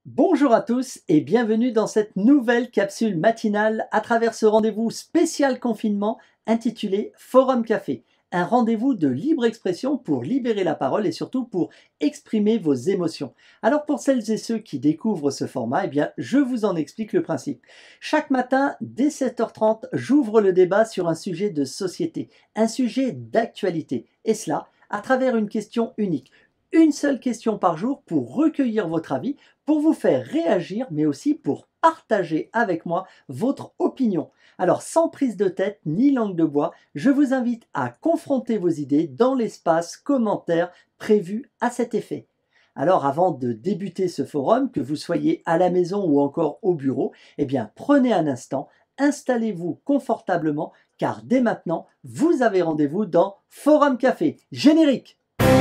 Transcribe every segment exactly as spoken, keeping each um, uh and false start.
Bonjour à tous et bienvenue dans cette nouvelle capsule matinale à travers ce rendez-vous spécial confinement intitulé Forum Café. Un rendez-vous de libre expression pour libérer la parole et surtout pour exprimer vos émotions. Alors pour celles et ceux qui découvrent ce format, eh bien je vous en explique le principe. Chaque matin, dès sept heures trente, j'ouvre le débat sur un sujet de société, un sujet d'actualité. Et cela à travers une question unique. Une seule question par jour pour recueillir votre avis, pour vous faire réagir, mais aussi pour partager avec moi votre opinion. Alors, sans prise de tête ni langue de bois, je vous invite à confronter vos idées dans l'espace commentaire prévu à cet effet. Alors, avant de débuter ce forum, que vous soyez à la maison ou encore au bureau, eh bien, prenez un instant, installez-vous confortablement, car dès maintenant, vous avez rendez-vous dans Forum Café. Générique!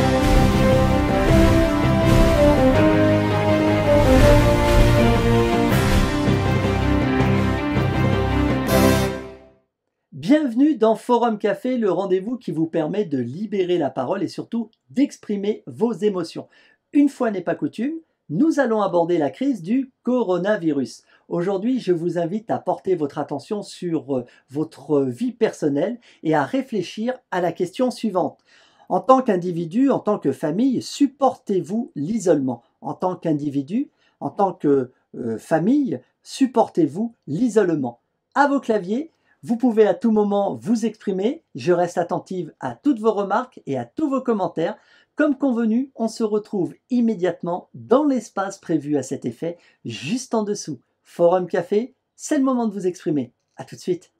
Bienvenue dans Forum Café, le rendez-vous qui vous permet de libérer la parole et surtout d'exprimer vos émotions. Une fois n'est pas coutume, nous allons aborder la crise du coronavirus. Aujourd'hui, je vous invite à porter votre attention sur votre vie personnelle et à réfléchir à la question suivante. En tant qu'individu, en tant que famille, supportez-vous l'isolement? En tant qu'individu, en tant que euh, famille, supportez-vous l'isolement? À vos claviers, vous pouvez à tout moment vous exprimer. Je reste attentive à toutes vos remarques et à tous vos commentaires. Comme convenu, on se retrouve immédiatement dans l'espace prévu à cet effet, juste en dessous. Forum Café, c'est le moment de vous exprimer. À tout de suite.